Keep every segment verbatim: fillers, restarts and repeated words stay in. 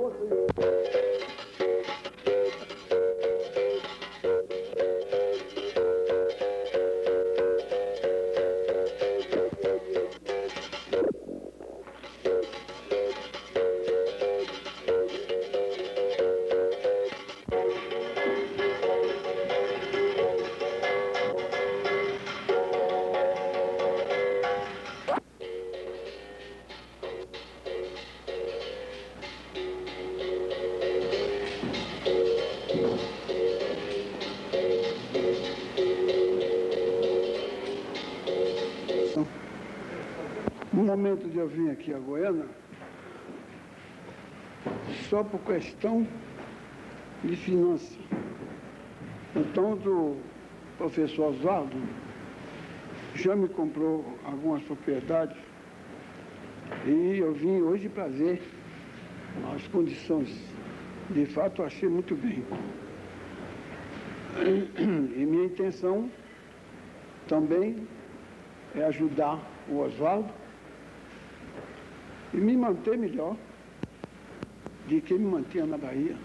No momento de eu vir aqui a Goiânia, só por questão de finanças. Então, o professor Oswaldo já me comprou algumas propriedades e eu vim hoje para ver as condições. De fato, eu achei muito bem. E minha intenção também é ajudar o Oswaldo e me manter melhor de que me mantinha na Bahia.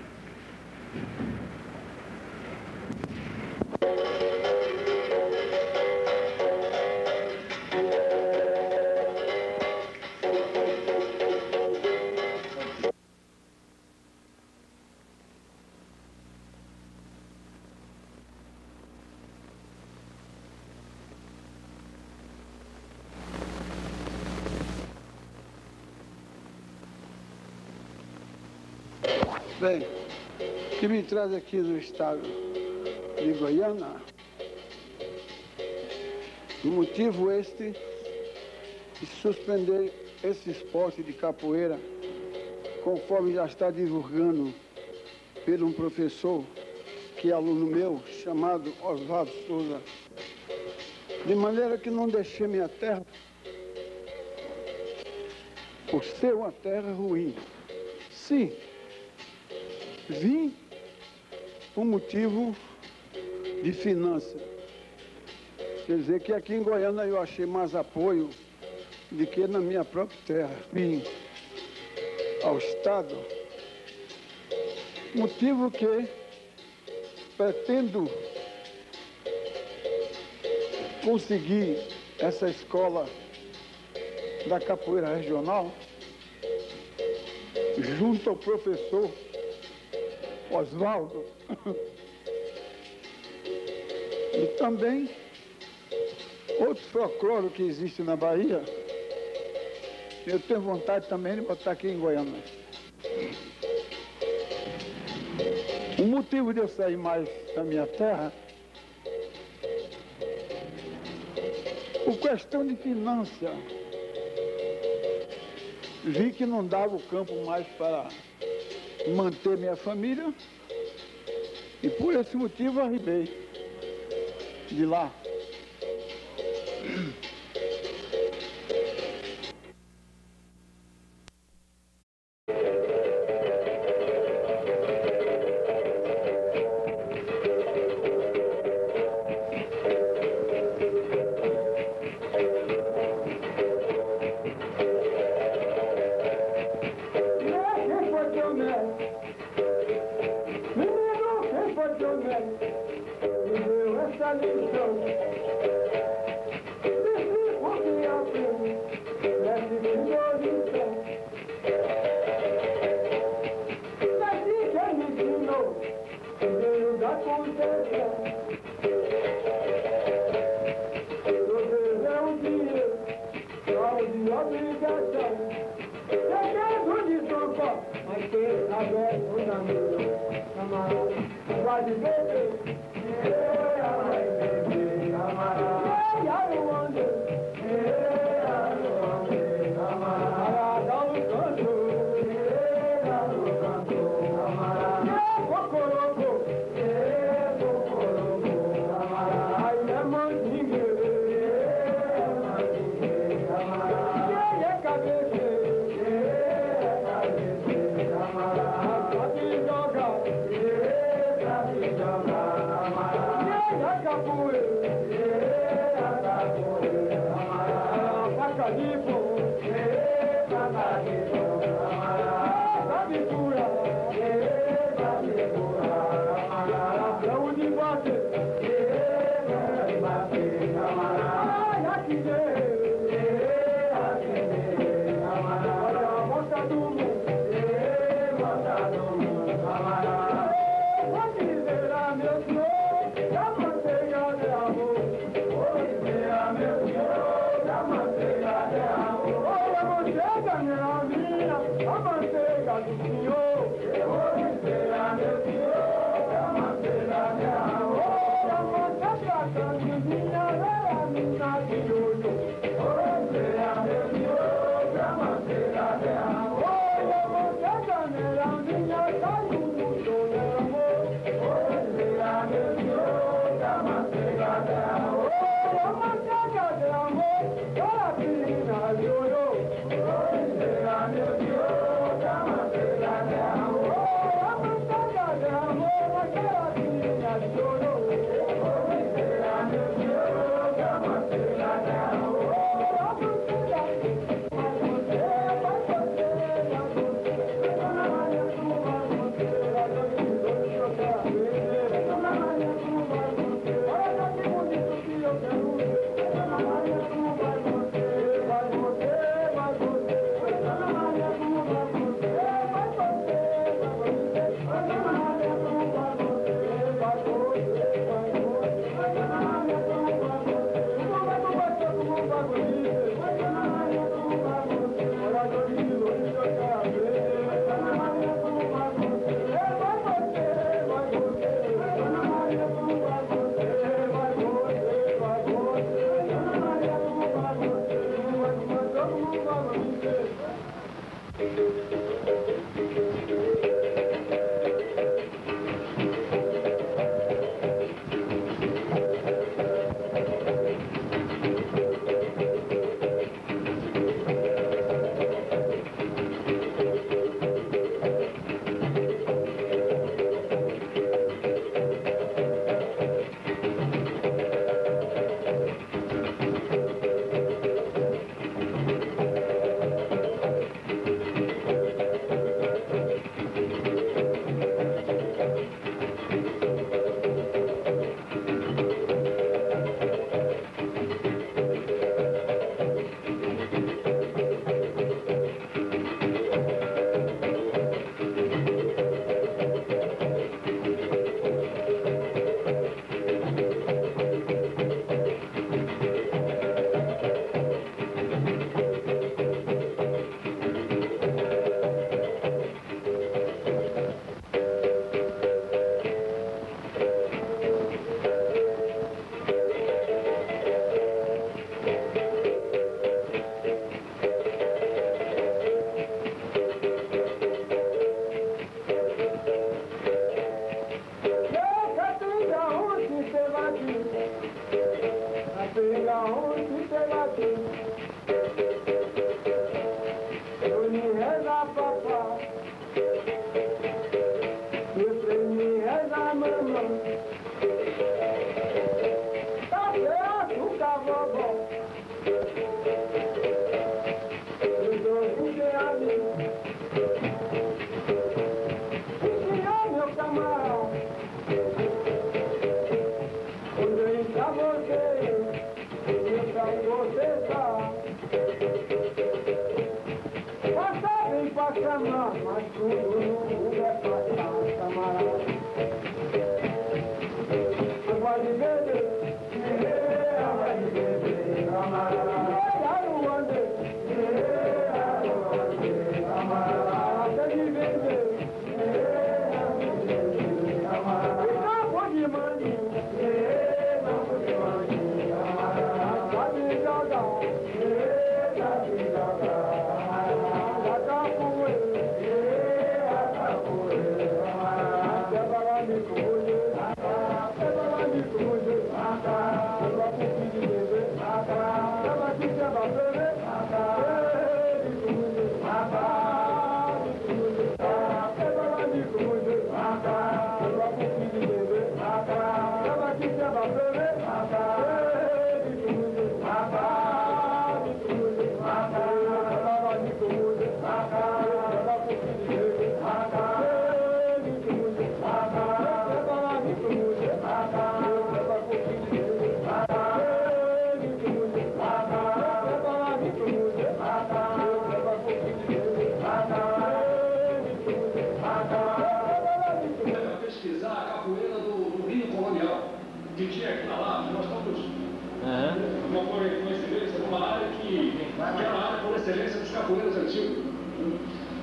Bem, o que me traz aqui do estado de Goiânia, o motivo este de suspender esse esporte de capoeira, conforme já está divulgando por um professor que é aluno meu, chamado Oswaldo Souza, de maneira que não deixei minha terra por ser uma terra ruim. Sim. Vim por motivo de finança. Quer dizer que aqui em Goiânia eu achei mais apoio do que na minha própria terra. Vim ao Estado, motivo que pretendo conseguir essa escola da capoeira regional junto ao professor Oswaldo. E também outro folclore que existe na Bahia, eu tenho vontade também de botar aqui em Goiânia. O motivo de eu sair mais da minha terra, por questão de finança, vi que não dava o campo mais para manter minha família e por esse motivo arribei de lá. Joga,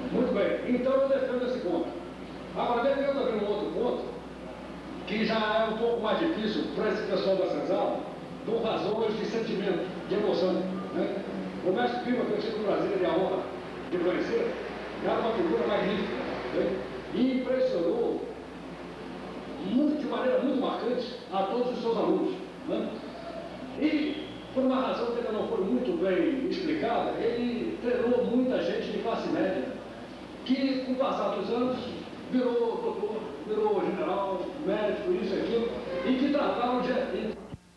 Muito bem. Então eu defendo esse ponto. Agora, defendo também um outro ponto, que já é um pouco mais difícil para esse pessoal da senzala, por razões de sentimento, de emoção. Né? O mestre Pima, que eu tive no Brasil, de a honra de conhecer, era uma figura magnífica. Né? E impressionou muito, de maneira muito marcante a todos os seus alunos. Né? E, por uma razão que ainda não foi muito bem explicada, ele treinou muita gente de classe média, que, com o passar dos anos, virou doutor, virou general, médico, isso e aquilo, e que tratavam de...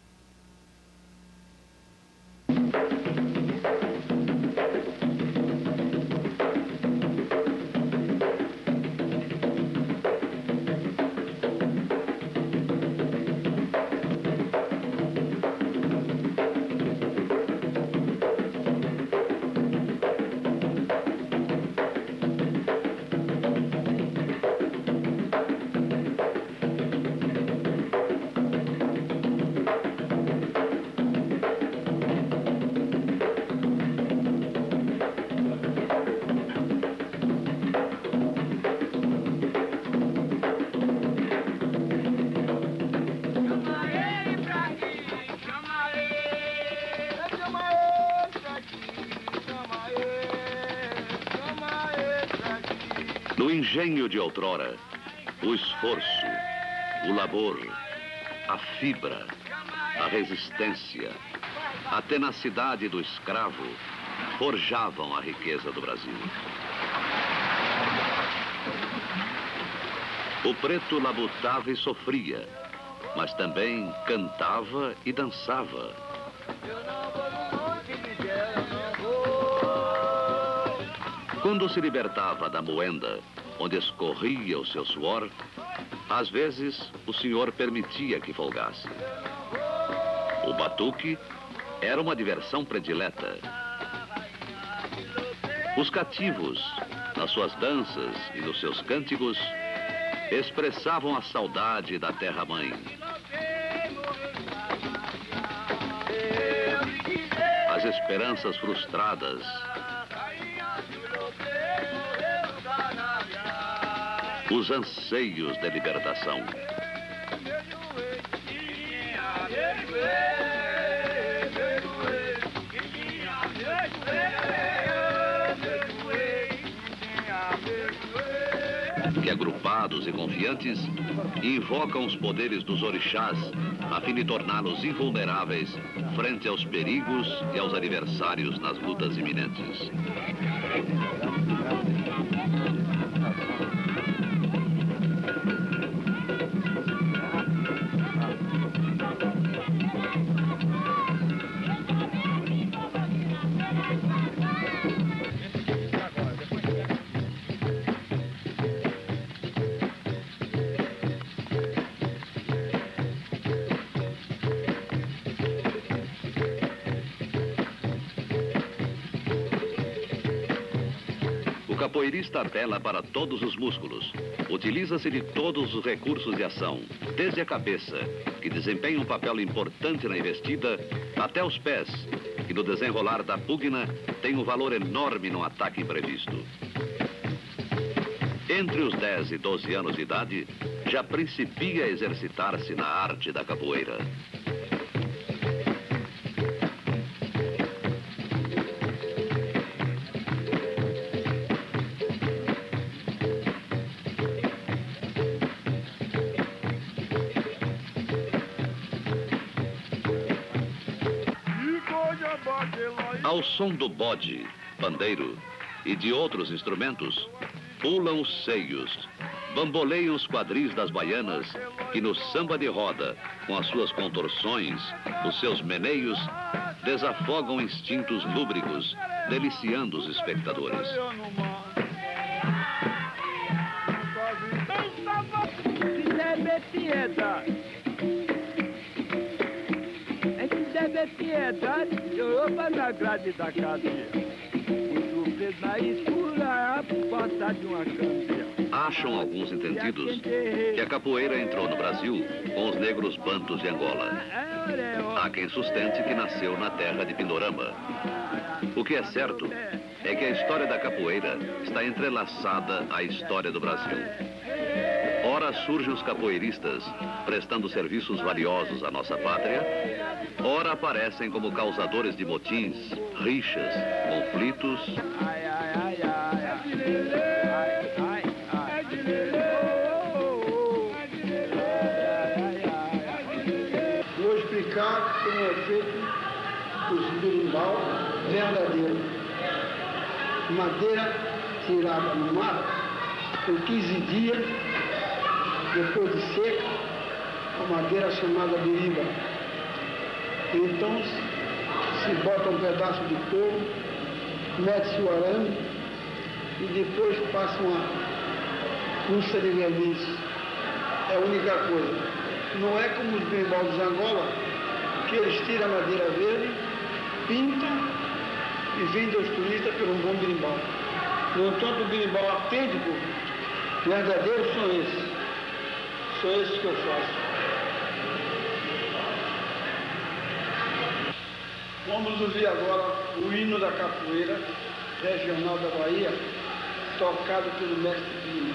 No engenho de outrora, o esforço, o labor, a fibra, a resistência, a tenacidade do escravo forjavam a riqueza do Brasil. O preto labutava e sofria, mas também cantava e dançava. Quando se libertava da moenda, onde escorria o seu suor, às vezes o senhor permitia que folgasse. O batuque era uma diversão predileta. Os cativos, nas suas danças e nos seus cânticos, expressavam a saudade da terra-mãe. As esperanças frustradas, os anseios de libertação. Que agrupados e confiantes invocam os poderes dos orixás a fim de torná-los invulneráveis frente aos perigos e aos adversários nas lutas iminentes. O capoeirista apela para todos os músculos. Utiliza-se de todos os recursos de ação, desde a cabeça, que desempenha um papel importante na investida, até os pés, que no desenrolar da pugna tem um valor enorme no ataque imprevisto. Entre os dez e doze anos de idade, já principia a exercitar-se na arte da capoeira. Ao som do bode, pandeiro e de outros instrumentos, pulam os seios, bamboleiam os quadris das baianas que no samba de roda, com as suas contorções, os seus meneios, desafogam instintos lúbricos, deliciando os espectadores. Piedade, Europa na grade da cadeia. O sofrer na escura, passa de uma candeia. Acham alguns entendidos que a capoeira entrou no Brasil com os negros bantus de Angola. Há quem sustente que nasceu na terra de Pindorama. O que é certo é que a história da capoeira está entrelaçada à história do Brasil. Ora surgem os capoeiristas, prestando serviços valiosos à nossa pátria, ora aparecem como causadores de motins, rixas, conflitos. Ai, ai, ai, ai, ai, ai, ai. Vou explicar como é feito os berimbau verdadeiro. Madeira tirada no mato por quinze dias, depois de seca, a madeira chamada beriba. Então se bota um pedaço de couro, mete-se o arame e depois passa uma crusta de verniz. É a única coisa. Não é como os berimbau de Angola, que eles tiram a madeira verde, pintam e vendem aos turistas por um bom berimbau. No entanto, o berimbau autêntico, verdadeiro, são esses. São esses que eu faço. Vamos ouvir agora o hino da capoeira regional da Bahia, tocado pelo mestre Bimba.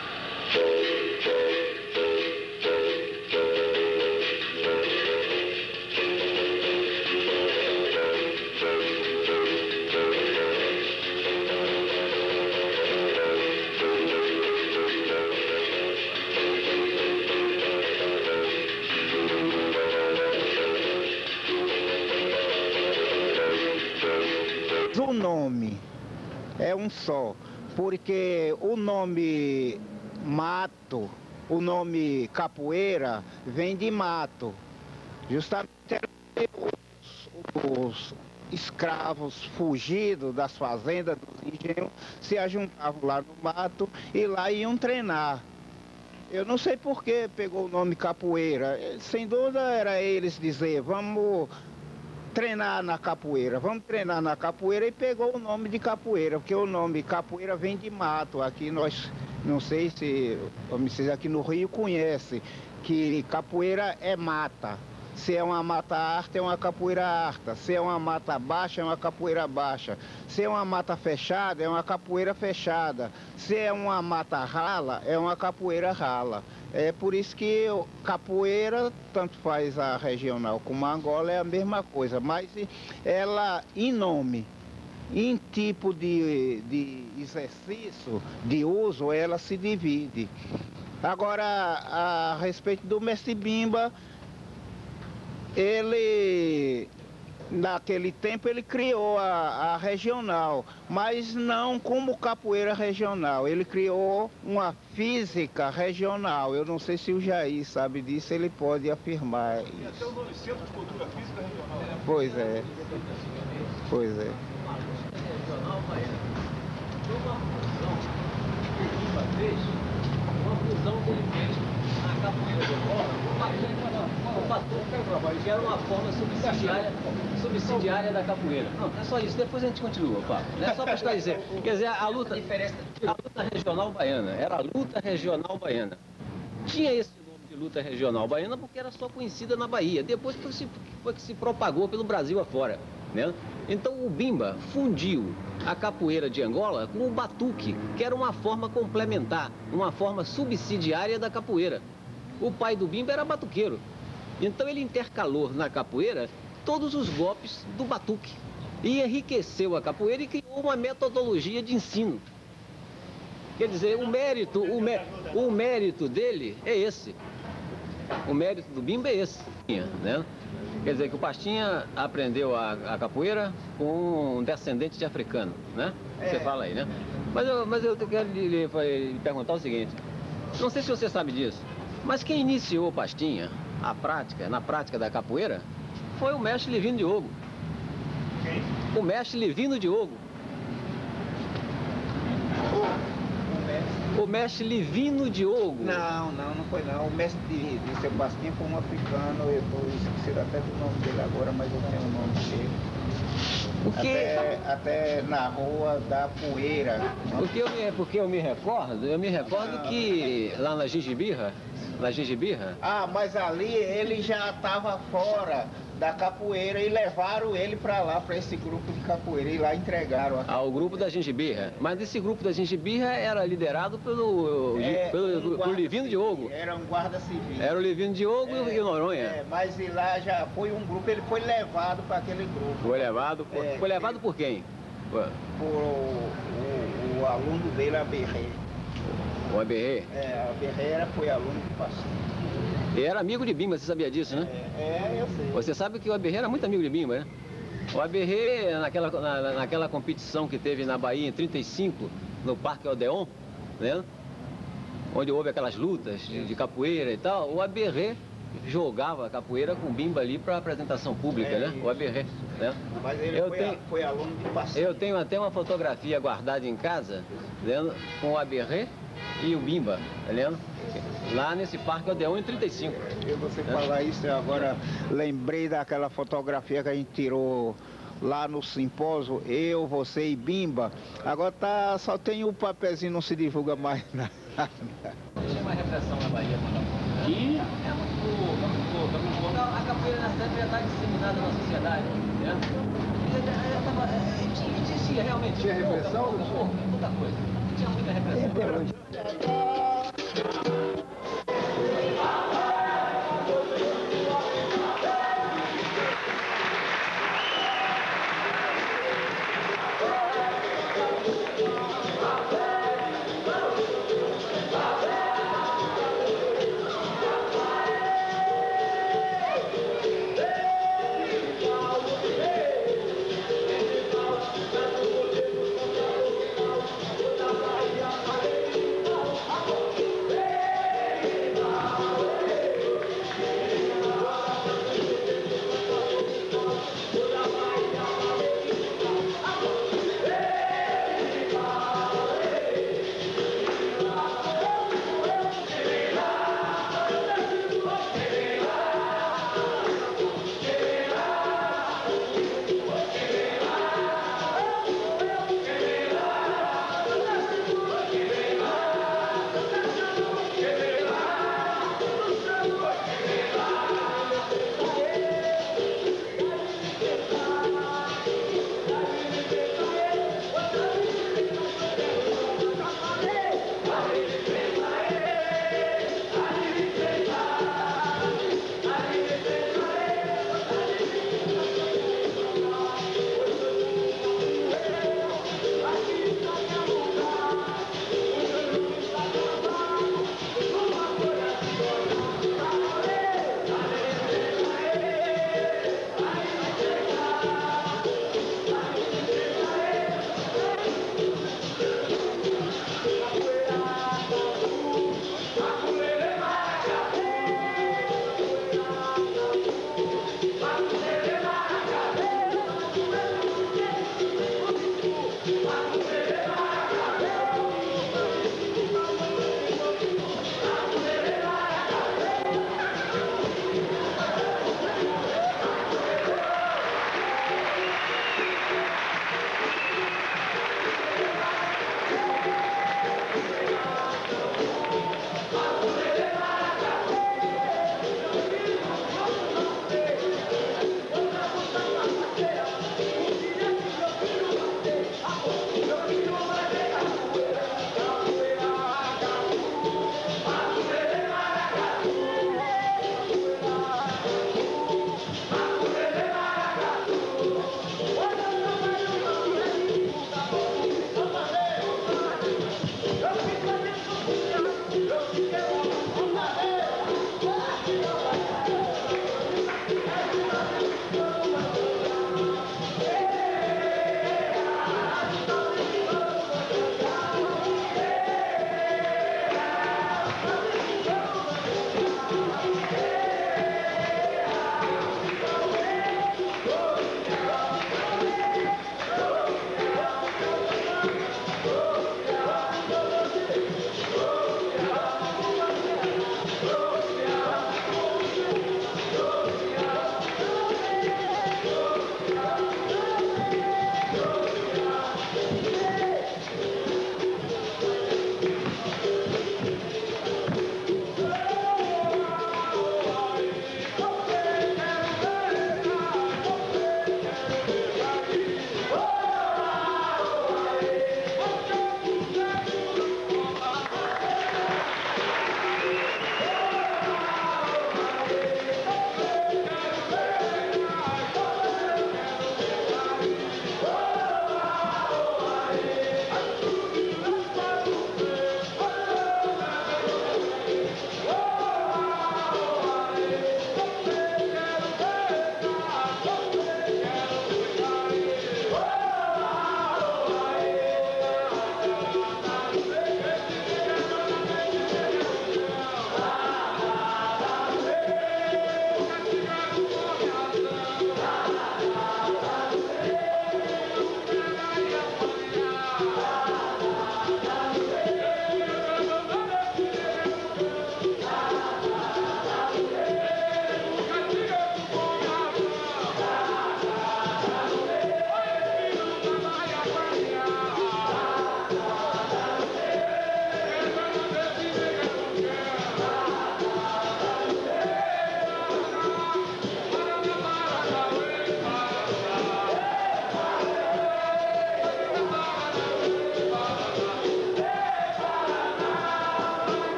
O nome é um só, porque o nome mato, o nome capoeira vem de mato. Justamente os, os escravos fugidos das fazendas, dos engenhos, se ajuntavam lá no mato e lá iam treinar. Eu não sei por que pegou o nome capoeira. Sem dúvida era eles dizer, vamos treinar na capoeira, vamos treinar na capoeira, e pegou o nome de capoeira, porque o nome capoeira vem de mato. Aqui nós, não sei se vocês aqui no Rio conhecem, que capoeira é mata. Se é uma mata alta, é uma capoeira alta. Se é uma mata baixa, é uma capoeira baixa. Se é uma mata fechada, é uma capoeira fechada. Se é uma mata rala, é uma capoeira rala. É por isso que capoeira, tanto faz a regional como a Angola, é a mesma coisa. Mas ela, em nome, em tipo de, de exercício, de uso, ela se divide. Agora, a respeito do mestre Bimba, ele, naquele tempo, ele criou a, a regional, mas não como capoeira regional. Ele criou uma física regional. Eu não sei se o Jair sabe disso, ele pode afirmar isso. Tem até o nome Centro de Cultura Física Regional. Né? Pois é. Pois é. Regional Baiana. Foi uma fusão que o Bimba fez, uma fusão que ele fez na capoeira de Angola, o batuque, que era uma forma subsidiária, subsidiária da capoeira. Não, é só isso, depois a gente continua, Pablo. É só para esclarecer. Quer dizer, a luta, a luta regional baiana, era a luta regional baiana. Tinha esse nome de luta regional baiana porque era só conhecida na Bahia, depois foi, se, foi que se propagou pelo Brasil afora. Né? Então o Bimba fundiu a capoeira de Angola com o batuque, que era uma forma complementar, uma forma subsidiária da capoeira. O pai do Bimba era batuqueiro, então ele intercalou na capoeira todos os golpes do batuque e enriqueceu a capoeira e criou uma metodologia de ensino. Quer dizer, o mérito, o, mé o mérito dele é esse. O mérito do Bimba é esse, né? Quer dizer que o Pastinha aprendeu a, a capoeira com um descendente de africano, né? É. Você fala aí, né? Mas eu, mas eu quero lhe, lhe, lhe perguntar o seguinte, não sei se você sabe disso, mas quem iniciou o Pastinha, a prática, na prática da capoeira, foi o mestre Livino Diogo. Quem? O mestre Livino Diogo. O mestre Livino Diogo. Não, não, não foi não. O mestre de, de Sebastião foi um africano, eu estou esquecendo até do nome dele agora, mas eu tenho o nome dele. Porque... Até, até na rua da Poeira. Porque eu me, porque eu me recordo, eu me recordo que lá na Gengibirra, na Gengibirra... Ah, mas ali ele já estava fora da capoeira e levaram ele para lá, para esse grupo de capoeira, e lá entregaram. A Ao grupo da Gengibirra. Mas esse grupo da Gengibirra era liderado pelo, é, pelo, um pelo Livino Diogo. Era um guarda civil. Era o Livino Diogo é, e o Noronha. É, mas e lá já foi um grupo, ele foi levado para aquele grupo. Foi levado por, é, foi levado por quem? Por o, o, o aluno dele, a Berré. O Aberré? É, a Berré era, foi aluno que passou. E era amigo de Bimba, você sabia disso, né? É, é, eu sei. Você sabe que o Aberré era muito amigo de Bimba, né? O Aberré, naquela, na, naquela competição que teve na Bahia em trinta e cinco, no Parque Odeon, né? Onde houve aquelas lutas de, de capoeira e tal, o Aberré jogava capoeira com Bimba ali para apresentação pública, é, né? O Aberré, né? Mas ele eu foi, tenho, a, foi aluno de passeio. Eu tenho até uma fotografia guardada em casa, né? Com o Aberré e o Bimba, tá vendo? Lá nesse Parque Odeon em trinta e cinco. Eu você falar isso, eu agora lembrei daquela fotografia que a gente tirou lá no simpósio, eu, você e Bimba. Agora tá, só tem o papelzinho, não se divulga mais nada. Tinha uma repressão na Bahia quando que é muito, muito, muito bom. A capoeira na cidade já está disseminada na sociedade, né? Existia realmente. Tinha repressão? Muita coisa. Tinha muita repressão.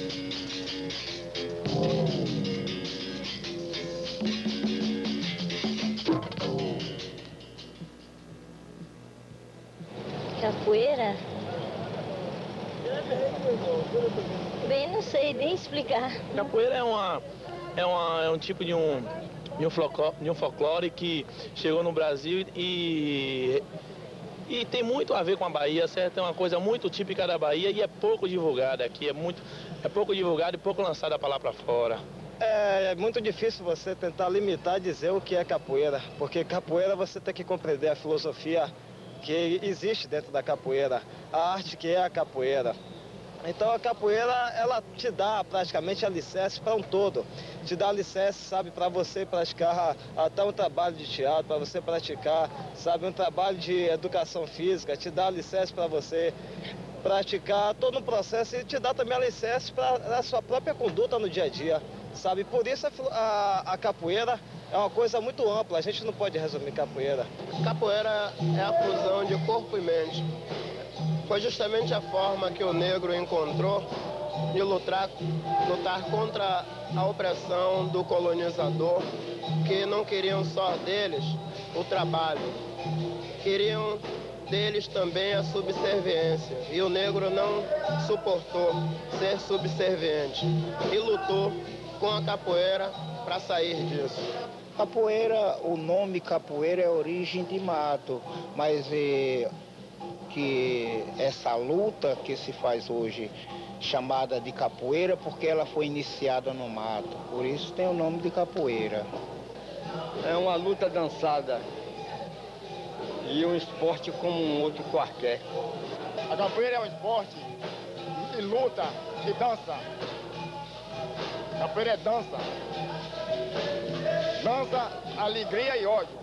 Capoeira? Bem, não sei nem explicar. Capoeira é, uma, é, uma, é um tipo de um, de, um folclore, de um folclore que chegou no Brasil e, e tem muito a ver com a Bahia, certo? É uma coisa muito típica da Bahia e é pouco divulgada aqui, é, muito, é pouco divulgada e pouco lançada para lá para fora. É, é muito difícil você tentar limitar e dizer o que é capoeira, porque capoeira você tem que compreender a filosofia que existe dentro da capoeira, a arte que é a capoeira. Então a capoeira, ela te dá praticamente alicerce para um todo. Te dá alicerce, sabe, para você praticar até um trabalho de teatro, para você praticar, sabe, um trabalho de educação física, te dá alicerce para você praticar todo um processo e te dá também alicerce para a sua própria conduta no dia a dia, sabe. Por isso a, a, a capoeira é uma coisa muito ampla, a gente não pode resumir capoeira. Capoeira é a fusão de corpo e mente. Foi justamente a forma que o negro encontrou de lutar, lutar contra a opressão do colonizador, que não queriam só deles o trabalho, queriam deles também a subserviência. E o negro não suportou ser subserviente e lutou com a capoeira para sair disso. Capoeira, o nome capoeira é origem de mato, mas é, que essa luta que se faz hoje, chamada de capoeira, porque ela foi iniciada no mato, por isso tem o nome de capoeira. É uma luta dançada e um esporte como um outro qualquer. A capoeira é um esporte de luta, de dança. Capoeira é dança. Dança, alegria e ódio.